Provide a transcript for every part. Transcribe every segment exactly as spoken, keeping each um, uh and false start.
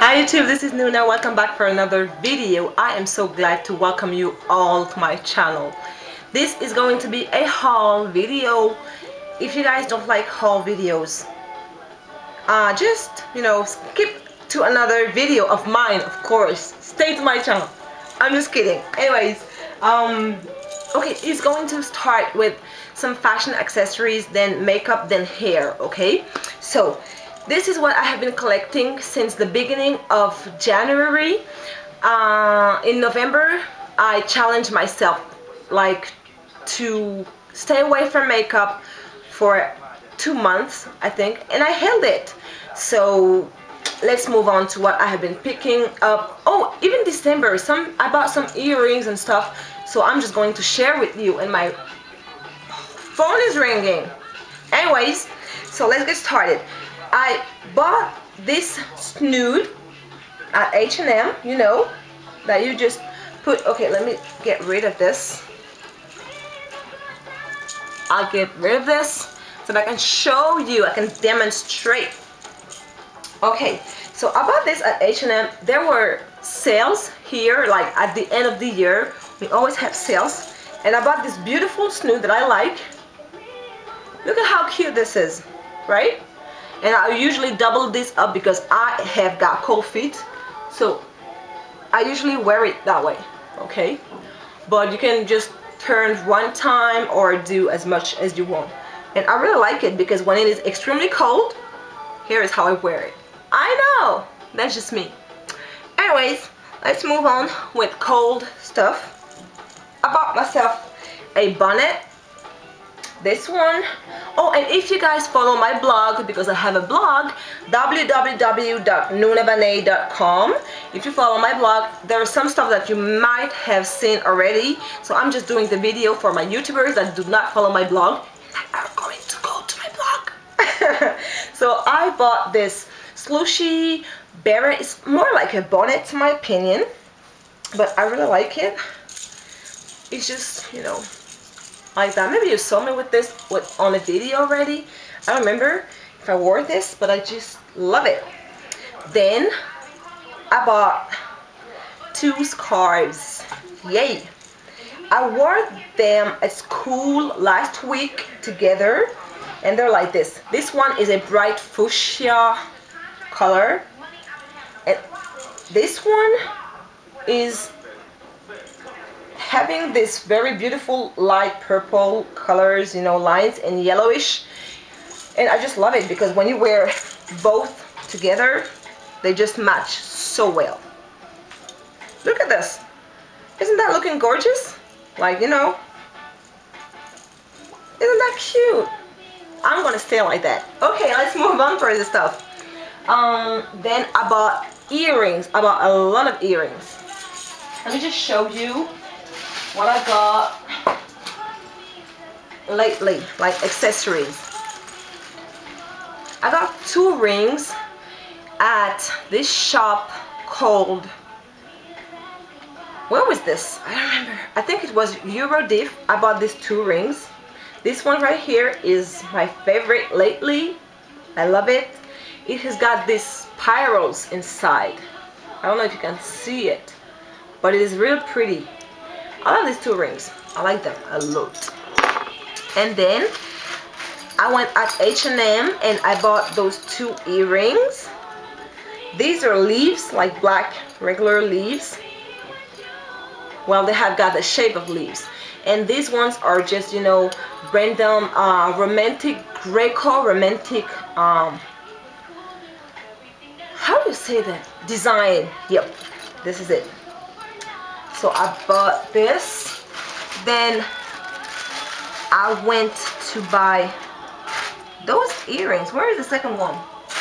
Hi YouTube, this is Nuna. Welcome back for another video. I am so glad to welcome you all to my channel. This is going to be a haul video. If you guys don't like haul videos, uh, just, you know, skip to another video of mine, of course. Stay to my channel. I'm just kidding. Anyways, um, okay, it's going to start with some fashion accessories, then makeup, then hair, okay? So, this is what I have been collecting since the beginning of January. Uh, in November, I challenged myself like to stay away from makeup for two months, I think, and I held it. So let's move on to what I have been picking up. Oh, even December, some I bought some earrings and stuff. So I'm just going to share with you, and my phone is ringing. Anyways, so let's get started. I bought this snood at H and M, you know, that you just put, okay, let me get rid of this. I'll get rid of this so that I can show you, I can demonstrate. Okay, so I bought this at H and M. There were sales here, like at the end of the year. We always have sales. And I bought this beautiful snood that I like. Look at how cute this is, right? And I usually double this up because I have got cold feet, so I usually wear it that way, okay? But you can just turn one time or do as much as you want. And I really like it because when it is extremely cold, here is how I wear it. I know, that's just me. Anyways, let's move on with cold stuff. I bought myself a bonnet. This one. Oh, and if you guys follow my blog, because I have a blog, w w w dot nunaavane dot com. If you follow my blog, there is some stuff that you might have seen already. So I'm just doing the video for my YouTubers that do not follow my blog and are going to go to my blog. So I bought this slushy beret. It's more like a bonnet in my opinion, but I really like it. It's just, you know, like that. Maybe you saw me with this with, on a video already. I don't remember if I wore this, but I just love it. Then I bought two scarves. Yay! I wore them at school last week together, and they're like this. This one is a bright fuchsia color, and this one is having this very beautiful light purple colors, you know, lines and yellowish, and I just love it because when you wear both together, they just match so well. Look at this. Isn't that looking gorgeous? Like, you know, isn't that cute? I'm gonna stay like that. Okay, let's move on for this stuff. Um, then I bought earrings. I bought a lot of earrings. Let me just show you what I got lately, like accessories. I got two rings at this shop called, where was this? I don't remember. I think it was Eurodiff. I bought these two rings. This one right here is my favorite lately. I love it. It has got these spirals inside. I don't know if you can see it, but it is real pretty. I love these two rings. I like them a lot. And then I went at H and M and I bought those two earrings. These are leaves, like black regular leaves. Well, they have got the shape of leaves. And these ones are just, you know, random uh, romantic Greco romantic. Um, how do you say that? Design. Yep, this is it. So I bought this, then I went to buy those earrings. Where is the second one?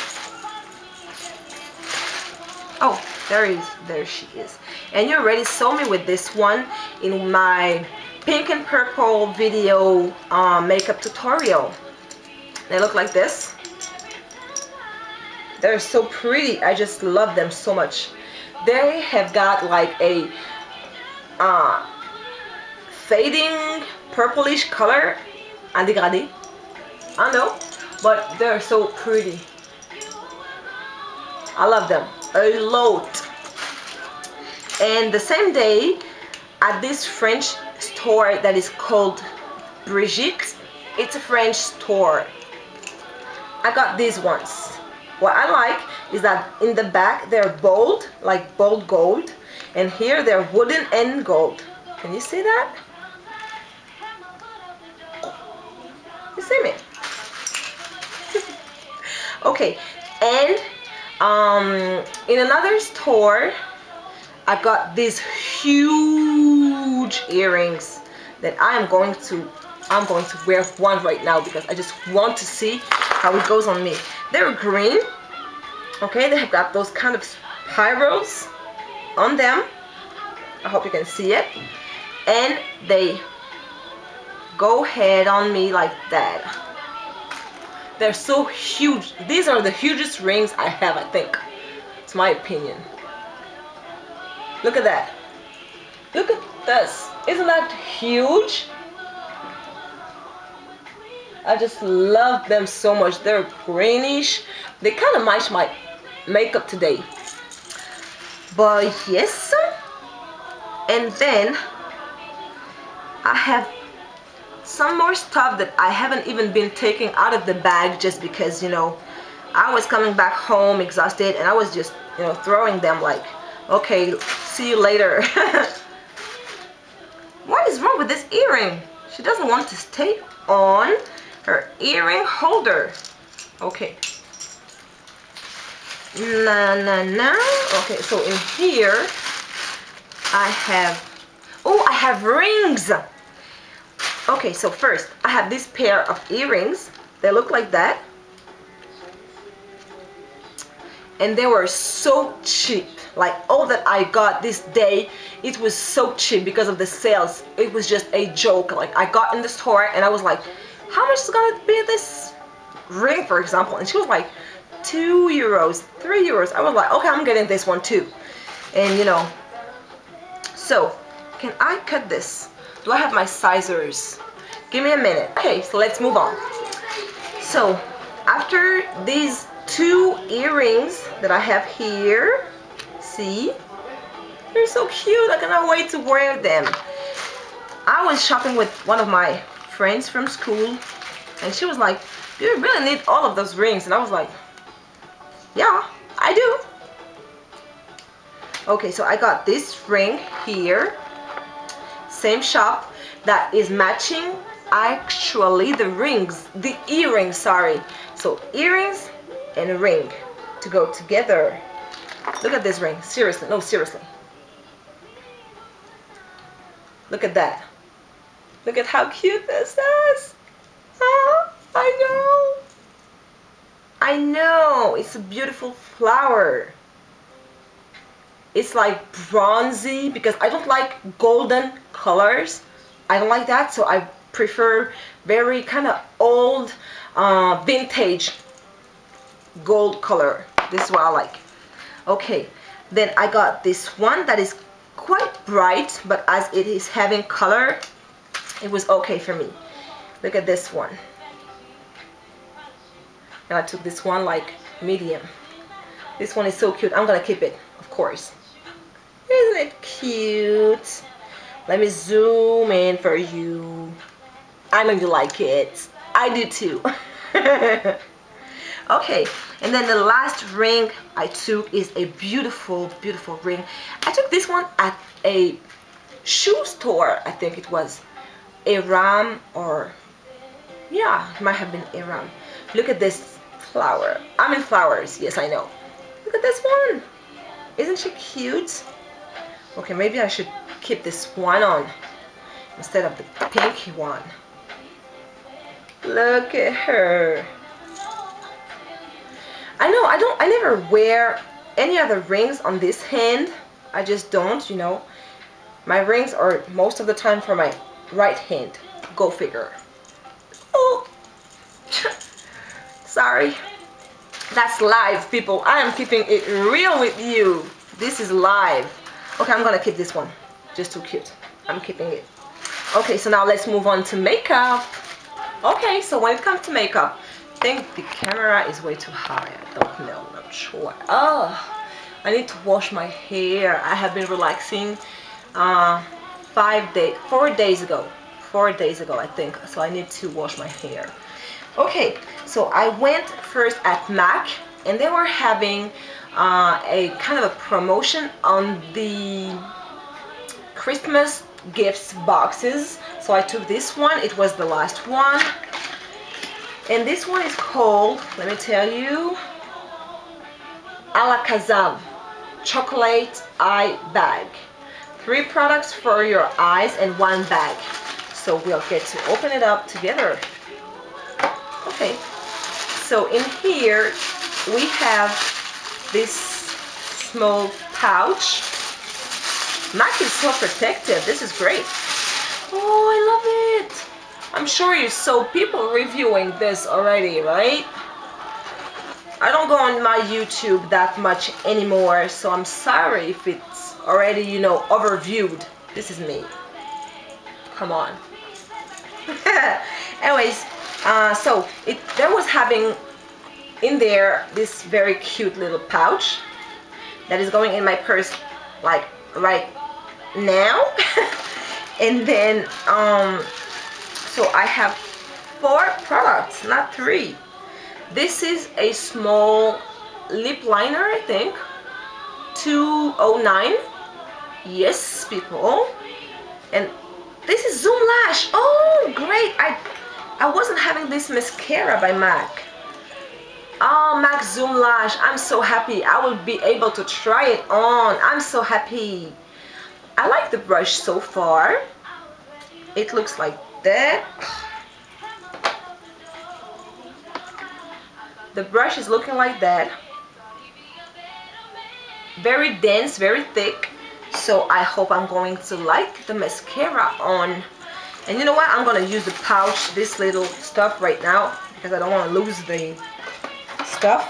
Oh, there is, there she is. And you already saw me with this one in my pink and purple video uh, makeup tutorial. They look like this. They're so pretty. I just love them so much. They have got like a Uh, fading purplish color and dégradé. I know, but they're so pretty. I love them a lot. And the same day, at this French store that is called Brigitte, it's a French store, I got these ones. What I like is that in the back they're bold, like bold gold, and here they're wooden and gold. Can you see that? You see me? Okay, and um, in another store, I got these huge earrings that I am going to I'm going to wear one right now because I just want to see how it goes on me. They're green. Okay, they have got those kind of spirals on them. I hope you can see it. And they go head on me like that. They're so huge. These are the hugest rings I have, I think. It's my opinion. Look at that. Look at this. Isn't that huge? I just love them so much. They're greenish. They kind of match my makeup today. But yes. And then I have some more stuff that I haven't even been taking out of the bag just because, you know, I was coming back home exhausted and I was just, you know, throwing them like, okay, see you later. What is wrong with this earring? She doesn't want to stay on her earring holder. Okay. Na na na. Okay, so in here I have, oh, I have rings. Okay, so first I have this pair of earrings. They look like that. And they were so cheap. Like all that I got this day, it was so cheap because of the sales. It was just a joke. Like I got in the store and I was like, how much is gonna be this ring, for example? And she was like, two euros, three euros. I was like, okay, I'm getting this one too. And you know, so can I cut this? Do I have my scissors? Give me a minute. Okay, so let's move on. So after these two earrings that I have here, see, they're so cute. I cannot wait to wear them. I was shopping with one of my friends from school and she was like, do you really need all of those rings? And I was like, yeah, I do. Okay, so I got this ring here, same shop, that is matching actually the rings, the earrings, sorry. So earrings and a ring to go together. Look at this ring, seriously, no, seriously. Look at that. Look at how cute this is. Oh, I know. I know, it's a beautiful flower. It's like bronzy because I don't like golden colors. I don't like that, so I prefer very kind of old, uh, vintage gold color. This is what I like. Okay, then I got this one that is quite bright, but as it is having color, it was okay for me. Look at this one. And I took this one like medium. This one is so cute. I'm gonna keep it, of course. Isn't it cute? Let me zoom in for you. I know you like it. I do too. Okay, and then the last ring I took is a beautiful, beautiful ring. I took this one at a shoe store, I think it was. Aram, or yeah, it might have been Aram. Look at this flower. I'm in flowers, yes, I know. Look at this one. Isn't she cute? Okay, maybe I should keep this one on instead of the pinky one. Look at her. I know, I don't, I never wear any other rings on this hand. I just don't, you know. My rings are most of the time for my right hand. Go figure. Oh, sorry. That's live, people. I am keeping it real with you. This is live. Okay, I'm gonna keep this one. Just too cute. I'm keeping it. Okay, so now let's move on to makeup. Okay, so when it comes to makeup, think the camera is way too high. I don't know, I'm not sure. Oh, I need to wash my hair. I have been relaxing uh, five days, four days ago. Four days ago, I think. So I need to wash my hair. Okay, so I went first at MAC, and they were having uh, a kind of a promotion on the Christmas gifts boxes. So I took this one. It was the last one. And this one is called, let me tell you, Alakazam Chocolate Eye Bag. Three products for your eyes and one bag. So we'll get to open it up together. Okay, so in here we have this small pouch. MAC is so protective. This is great. Oh, I love it. I'm sure you saw people reviewing this already, right? I don't go on my YouTube that much anymore, so I'm sorry if it's already, you know, overviewed. This is me. Come on. Anyways, uh, so it there was having in there this very cute little pouch that is going in my purse like right now. And then um so I have four products, not three. This is a small lip liner, I think. two oh nine. Yes, people. And this is Zoom Lash. Oh, great. I I wasn't having this mascara by MAC. Oh, MAC Zoom Lash. I'm so happy. I will be able to try it on. I'm so happy. I like the brush so far. It looks like that. The brush is looking like that. Very dense, very thick. So I hope I'm going to like the mascara on. And you know what? I'm going to use the pouch, this little stuff right now, because I don't want to lose the stuff.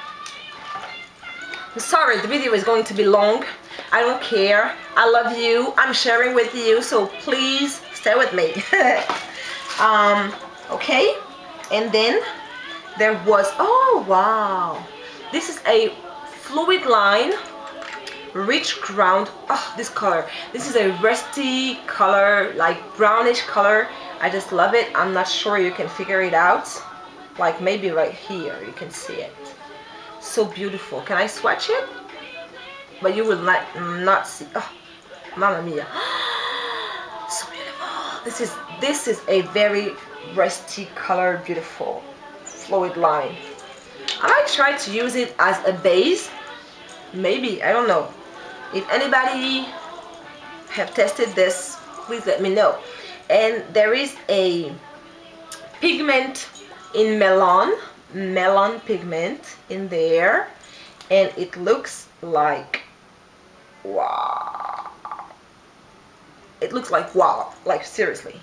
Sorry, the video is going to be long. I don't care. I love you. I'm sharing with you, so please stay with me. um, okay. And then there was, oh wow, this is a fluid line, rich ground. Oh, this color. This is a rusty color, like brownish color. I just love it. I'm not sure you can figure it out. Like maybe right here you can see it. So beautiful. Can I swatch it? But you will not not see. Oh, mamma mia! So beautiful. This is this is a very rusty color, beautiful fluid line. I might try to use it as a base. Maybe, I don't know. If anybody have tested this, please let me know. And there is a pigment in melon, melon pigment in there, and it looks like wow. It looks like wow, like seriously.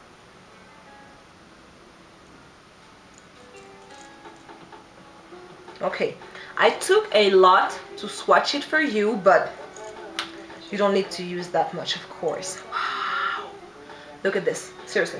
Okay, I took a lot to swatch it for you, but you don't need to use that much, of course. Wow, look at this, seriously.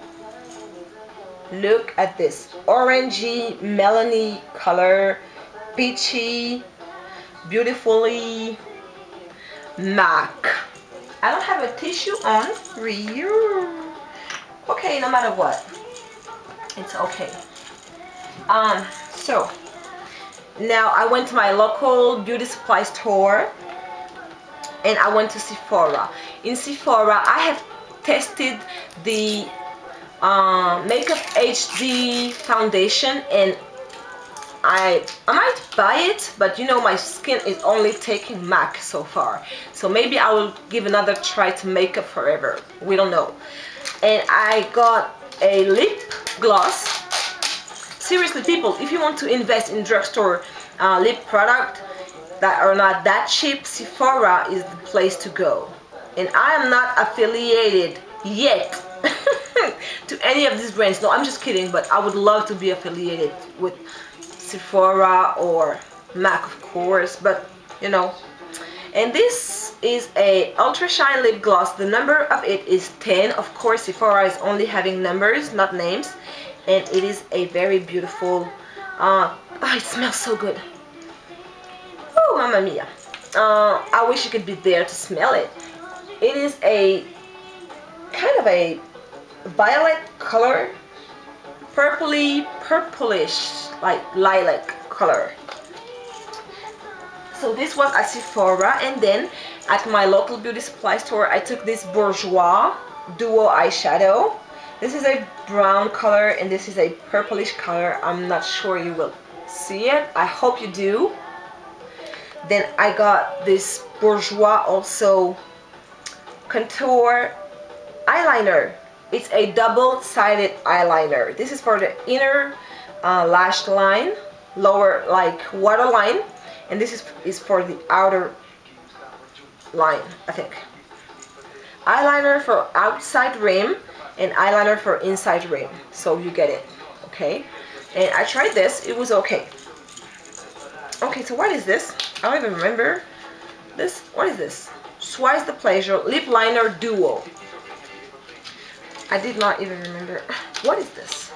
Look at this orangey, melony color, peachy, beautifully MAC. I don't have a tissue on here. Okay, no matter what, it's okay. Um, so now I went to my local beauty supply store and I went to Sephora. In Sephora, I have tested the uh, Makeup H D foundation, and I, I might buy it, but you know my skin is only taking MAC so far. So maybe I will give another try to Makeup Forever. We don't know. And I got a lip gloss. Seriously, people, if you want to invest in drugstore uh, lip product that are not that cheap, Sephora is the place to go. And I am not affiliated yet to any of these brands. No, I'm just kidding, but I would love to be affiliated with Sephora or MAC, of course, but you know. And this is a Ultra Shine lip gloss. The number of it is ten. Of course, Sephora is only having numbers, not names. and it is a very beautiful, uh, oh, it smells so good. Oh, mamma mia. Uh, I wish you could be there to smell it. It is a kind of a violet color, purpley, purplish, like lilac color. So this was at Sephora, and then at my local beauty supply store I took this Bourjois duo eyeshadow. This is a brown color and this is a purplish color. I'm not sure you will see it. I hope you do. Then I got this Bourjois also contour eyeliner. It's a double-sided eyeliner. This is for the inner uh, lash line, lower like waterline, and this is, is for the outer line, I think. Eyeliner for outside rim and eyeliner for inside rim. So you get it, okay? And I tried this, it was okay. Okay, so what is this? I don't even remember. This, what is this? Twice the Pleasure Lip Liner Duo. I did not even remember. What is this?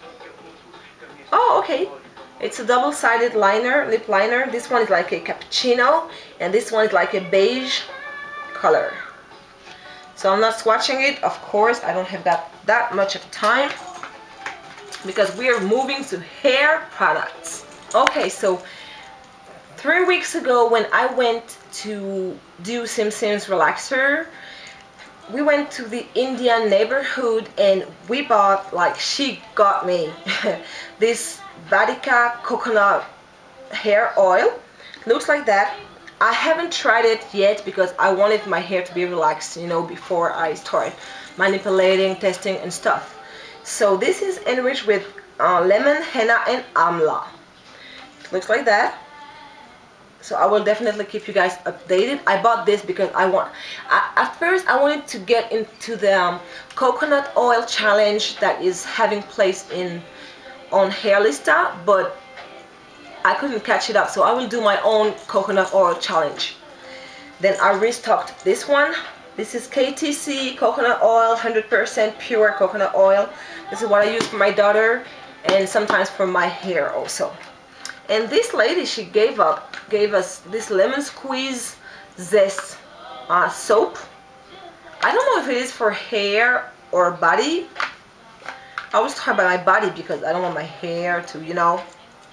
Oh, okay. It's a double-sided liner, lip liner. This one is like a cappuccino, and this one is like a beige color. So I'm not swatching it, of course. I don't have that, that much of time because we are moving to hair products. Okay, so three weeks ago when I went to do Sim Sim's relaxer, we went to the Indian neighborhood and we bought, like she got me, this Vadika coconut hair oil. Looks like that. I haven't tried it yet because I wanted my hair to be relaxed, you know, before I start manipulating, testing and stuff. So this is enriched with uh, lemon, henna and amla. Looks like that. So I will definitely keep you guys updated. I bought this because I want, I, at first I wanted to get into the um, coconut oil challenge that is having place in on Hairlista, but I couldn't catch it up, so I will do my own coconut oil challenge. Then I restocked this one. This is K T C coconut oil, one hundred percent pure coconut oil. This is what I use for my daughter and sometimes for my hair also. And this lady, she gave up gave us this lemon squeeze zest uh, soap. I don't know if it is for hair or body. I was talking about my body because I don't want my hair to, you know.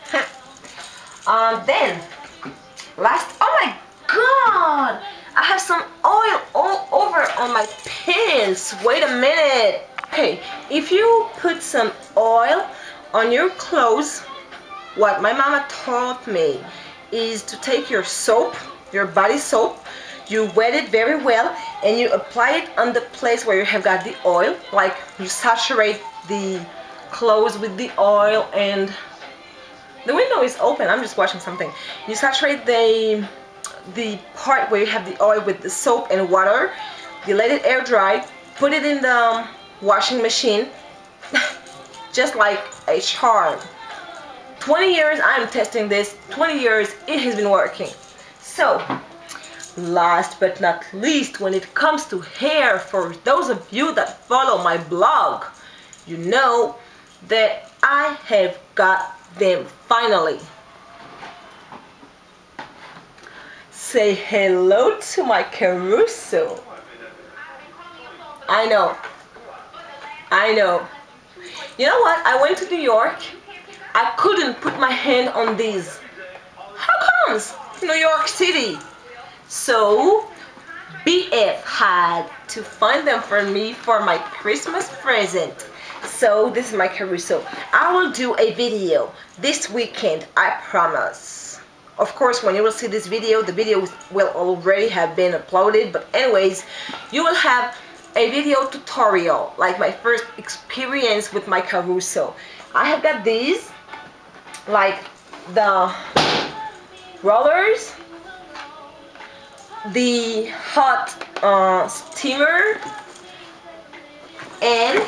um, then, last, oh my god! I have some oil all over on my pins. Wait a minute. Okay, if you put some oil on your clothes, what my mama taught me is to take your soap, your body soap, you wet it very well and you apply it on the place where you have got the oil, like you saturate the clothes with the oil, and the window is open, I'm just watching something. You saturate the the part where you have the oil with the soap and water, you let it air dry, put it in the washing machine, just like a charm. twenty years I'm testing this, twenty years it has been working. So last but not least, when it comes to hair, for those of you that follow my blog, you know that I have got them finally. Say hello to my Caruso. I know, I know. You know what, I went to New York, I couldn't put my hand on these. How comes? New York City. So B F had to find them for me for my Christmas present. So this is my Caruso. I will do a video this weekend, I promise. Of course, when you will see this video, the video will already have been uploaded, but anyways, you will have a video tutorial, like my first experience with my Caruso. I have got these, like the rollers, the hot uh, steamer, and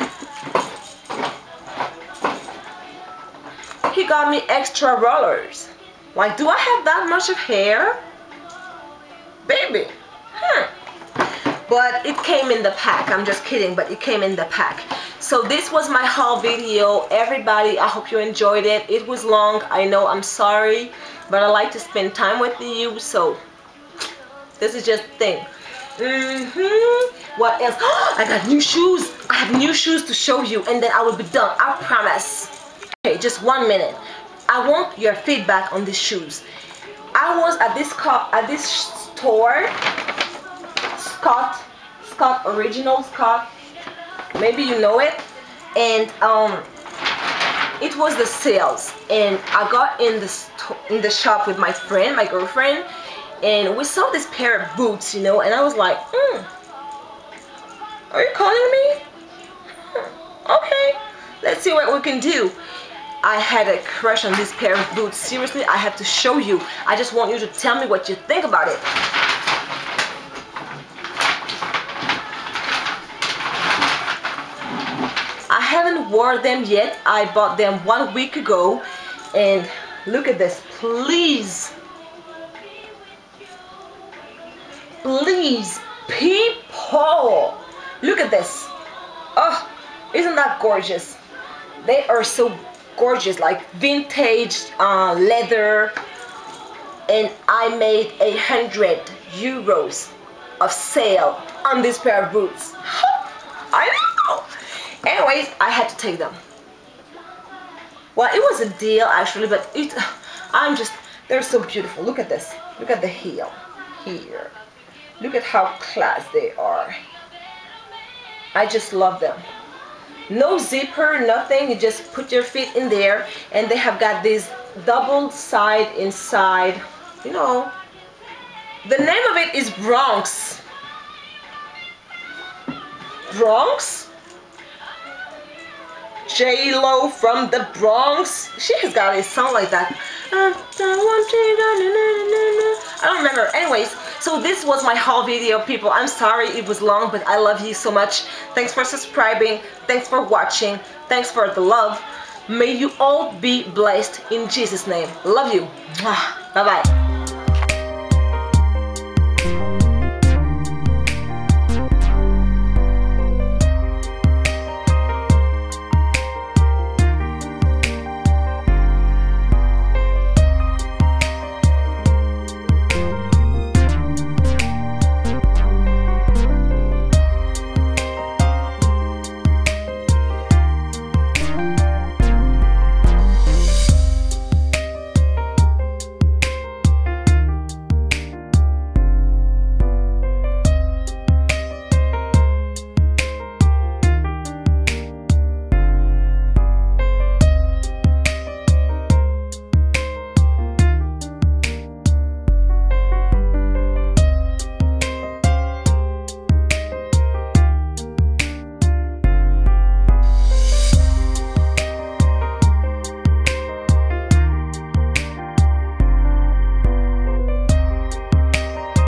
he got me extra rollers. Like, do I have that much of hair? Baby, huh? but it came in the pack. I'm just kidding, but it came in the pack. So this was my haul video, everybody. I hope you enjoyed it. It was long, I know, I'm sorry, but I like to spend time with you, so this is just the thing. Mm-hmm. What else? I got new shoes. I have new shoes to show you, and then I will be done, I promise. Okay, just one minute. I want your feedback on these shoes. I was at this co at this store, Scott, Scott Original Scott. Maybe you know it, and um, it was the sales, and I got in the in the shop with my friend, my girlfriend, and we saw this pair of boots, you know, and I was like, hmm, are you calling me? Okay, let's see what we can do. I had a crush on this pair of boots. Seriously, I have to show you. I just want you to tell me what you think about it. I haven't worn them yet. I bought them one week ago, and look at this, please. Please, people, look at this. Oh, isn't that gorgeous? They are so gorgeous, like vintage uh, leather, and I made a hundred euros of sale on this pair of boots. I know. Anyways, I had to take them. Well, it was a deal actually, but it, I'm just, they're so beautiful. Look at this. Look at the heel here. Look at how class they are. I just love them. No zipper, nothing. You just put your feet in there, and they have got this double side inside. You know, the name of it is Bronx. Bronx? J-Lo from the Bronx. She has got a song like that. I don't remember. Anyways, so this was my haul video, people. I'm sorry it was long, but I love you so much. Thanks for subscribing. Thanks for watching. Thanks for the love. May you all be blessed in Jesus' name. Love you. Bye-bye.